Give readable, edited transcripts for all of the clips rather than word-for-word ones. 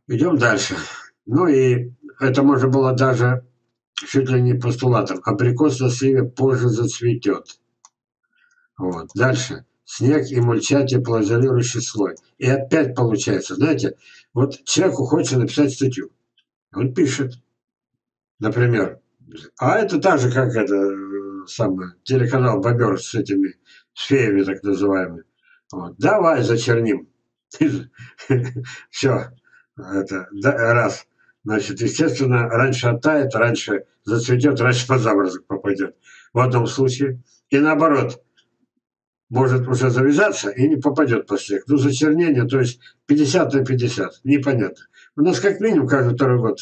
Идем дальше. Ну и это можно было даже чуть ли не постулатом. Абрикос на сливе позже зацветет. Вот. Дальше. Снег и мульча теплоизолирующий слой. И опять получается, знаете, вот человеку хочется написать статью. Он пишет, например, а это так же, как это самое, телеканал Бобер с этими, с феями так называемыми. Вот. Давай зачерним. Все. Это раз. Значит, естественно, раньше оттает, раньше зацветет, раньше под заморозок попадет. В одном случае. И наоборот, может уже завязаться и не попадет под снег. Ну, зачернение, то есть 50 на 50. Непонятно. У нас как минимум каждый второй год,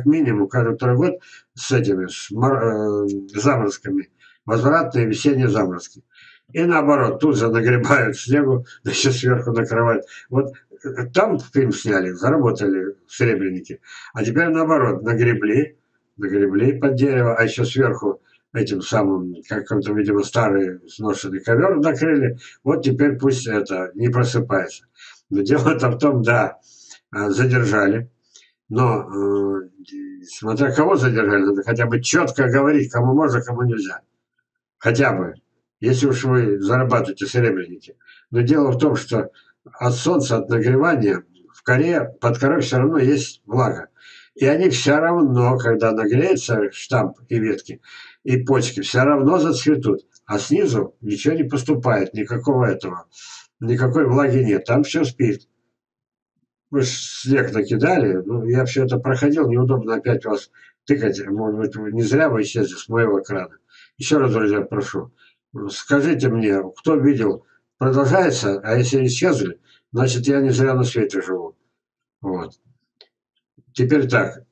с этими заморозками, возвратные весенние заморозки. И наоборот, тут же нагребают снегу, да еще сверху накрывают. Вот там фильм сняли, заработали серебряники. А теперь наоборот, нагребли под дерево, а еще сверху этим самым, какой-то, видимо, старый сношенный ковер накрыли. Вот теперь пусть это не просыпается. Но дело-то в том, да, задержали. Но смотря кого задержали, надо хотя бы четко говорить, кому можно, кому нельзя. Хотя бы, если уж вы зарабатываете серебряники. Но дело в том, что от солнца, от нагревания в коре, под корой все равно есть влага. И они все равно, когда нагреется штамп и ветки, и почки, все равно зацветут. А снизу ничего не поступает, никакого этого, никакой влаги нет. Там все спит. Вы ж снег накидали, ну, я все это проходил, неудобно опять вас тыкать. Может быть, не зря вы исчезли с моего экрана. Еще раз, друзья, прошу, скажите мне, кто видел, продолжается, а если исчезли, значит, я не зря на свете живу. Вот. Теперь так,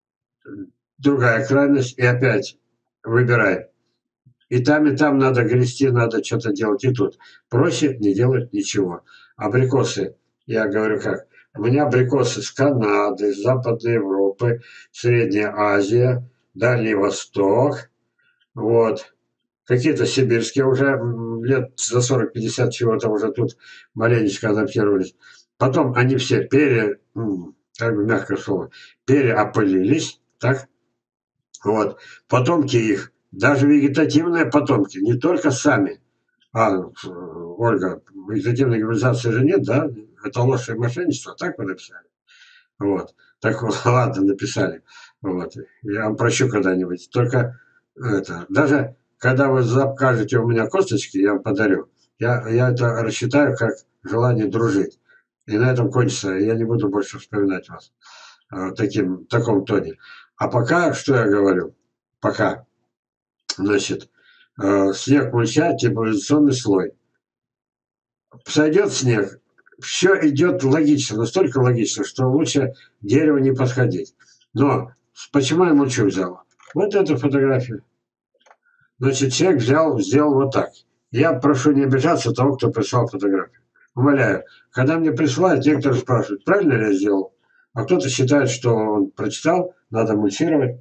другая крайность, и опять выбирай. И там надо грести, надо что-то делать, и тут. Проще не делать ничего. Абрикосы, я говорю как, у меня абрикосы с Канады, с Западной Европы, Средняя Азия, Дальний Восток, вот. Какие-то сибирские уже лет за 40-50 чего-то уже тут маленечко адаптировались. Потом они все как бы мягкое слово, переопылились, так? Вот. Потомки их, даже вегетативные потомки, не только сами. Ольга, вегетативной гибридизации же нет, да? Это ложь и мошенничество, так вы написали? Вот. Так вот, ладно, написали. Вот. Я вам прощу когда-нибудь. Только это, даже когда вы закажете у меня косточки, я вам подарю. Я это рассчитаю как желание дружить. И на этом кончится. Я не буду больше вспоминать вас в таком тоне. А пока, что я говорю? Пока, значит, снег, мульча, теплоизоляционный слой. Сойдет снег, все идет логично, настолько логично, что лучше к дереву не подходить. Но почему я мульчу взял? Вот эту фотографию. Значит, человек сделал вот так. Я прошу не обижаться того, кто прислал фотографию. Умоляю, когда мне присылают, некоторые спрашивают, правильно ли я сделал? А кто-то считает, что он прочитал, надо мульчировать.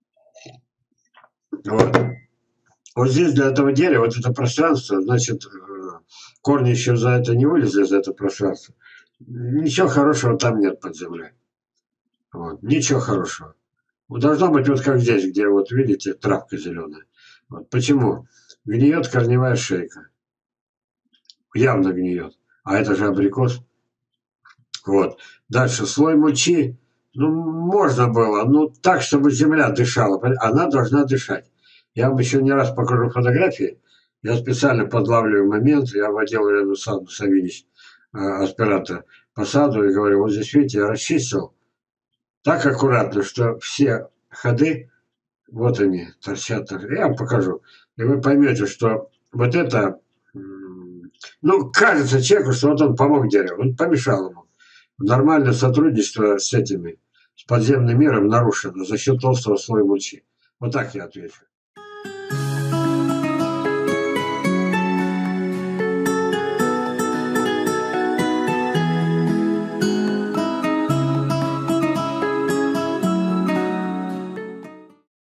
Вот. Вот здесь для этого дерева, вот это пространство, значит, корни еще за это не вылезли, за это пространство. Ничего хорошего там нет под землей. Вот. Ничего хорошего. Вот должно быть вот как здесь, где вот видите, травка зеленая. Вот. Почему? Гниет корневая шейка. Явно гниет. А это же абрикос. Вот. Дальше слой мульчи. Ну, можно было, ну, так, чтобы земля дышала. Она должна дышать. Я вам еще не раз покажу фотографии. Я специально подлавливаю момент. Я водил Елену Санду Савинич, аспиранта, по саду и говорю, вот здесь, видите, я расчистил так аккуратно, что все ходы, вот они, торчат. Я вам покажу. И вы поймете, что вот это, ну, кажется человеку, что вот он помог дереву, он помешал ему. Нормальное сотрудничество с подземным миром нарушено за счет толстого слоя мульчи. Вот так я отвечу.